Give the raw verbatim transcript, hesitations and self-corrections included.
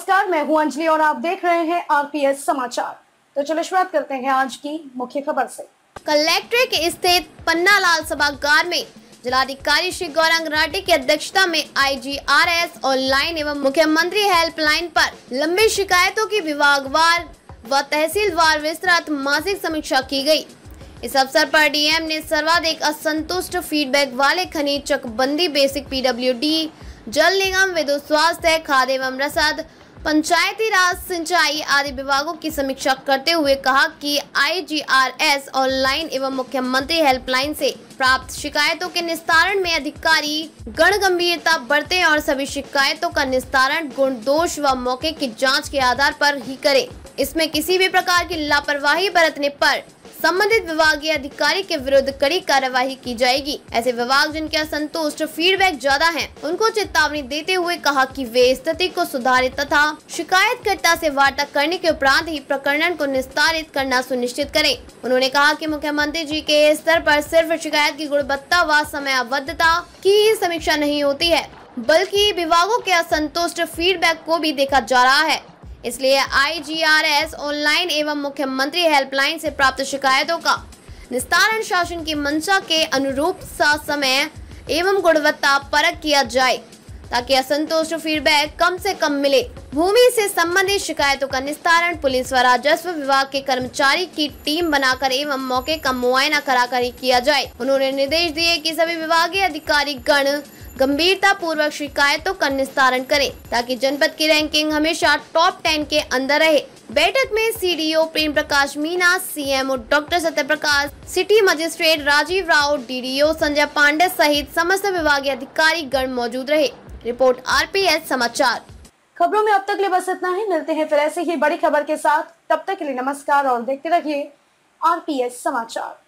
नमस्कार, मैं हूं अंजलि और आप देख रहे हैं आरपीएस समाचार। तो चलो शुरुआत करते हैं आज की मुख्य खबर से। कलेक्ट्रेट स्थित पन्नालाल सभागार में जिलाधिकारी श्री गौरांग राठी की अध्यक्षता में आईजीआरएस ऑनलाइन एवं मुख्यमंत्री हेल्पलाइन पर लंबी शिकायतों की विभागवार व तहसीलवार विस्तृत मासिक समीक्षा की गई। इस अवसर पर डीएम ने सर्वाधिक असंतुष्ट फीडबैक वाले खनिज चकबंदी, बेसिक पीडब्ल्यूडी, जल निगम, विद्युत, स्वास्थ्य, खाद्य एवं रसद, पंचायती राज, सिंचाई आदि विभागों की समीक्षा करते हुए कहा कि आईजीआरएस ऑनलाइन एवं मुख्यमंत्री हेल्पलाइन से प्राप्त शिकायतों के निस्तारण में अधिकारी गण गंभीरता बरतें और सभी शिकायतों का निस्तारण गुण, दोष व मौके की जांच के आधार पर ही करें। इसमें किसी भी प्रकार की लापरवाही बरतने पर संबंधित विभागीय अधिकारी के विरुद्ध कड़ी कार्यवाही की जाएगी। ऐसे विभाग जिनके असंतुष्ट फीडबैक ज्यादा हैं, उनको चेतावनी देते हुए कहा कि वे स्थिति को सुधारित तथा शिकायतकर्ता से वार्ता करने के उपरांत ही प्रकरण को निस्तारित करना सुनिश्चित करें। उन्होंने कहा कि मुख्यमंत्री जी के स्तर पर सिर्फ शिकायत की गुणवत्ता व समयाबद्धता की ही समीक्षा नहीं होती है, बल्कि विभागों के असंतुष्ट फीडबैक को भी देखा जा रहा है। इसलिए आईजीआरएस ऑनलाइन एवं मुख्यमंत्री हेल्पलाइन से प्राप्त शिकायतों का निस्तारण शासन की मंशा के अनुरूप समय एवं गुणवत्ता परख किया जाए, ताकि असंतुष्ट फीडबैक कम से कम मिले। भूमि से संबंधित शिकायतों का निस्तारण पुलिस व राजस्व विभाग के कर्मचारी की टीम बनाकर एवं मौके का मुआयना कराकर ही किया जाए। उन्होंने निर्देश दिए कि सभी विभागीय अधिकारी गण गंभीरता पूर्वक शिकायतों का निस्तारण करें, ताकि जनपद की रैंकिंग हमेशा टॉप टेन के अंदर रहे। बैठक में CDO Prem Prakash Meena, CMO doctor Satyaprakash, city magistrate Rajeev Rao, DDO Sanjay Pandey सहित समस्त विभागीय अधिकारी गण मौजूद रहे। रिपोर्ट आरपीएस समाचार। खबरों में अब तक ले बस इतना ही। मिलते हैं फिर ऐसे ही बड़ी खबर के साथ। तब तक के लिए नमस्कार और देखते रहिए आरपीएस समाचार।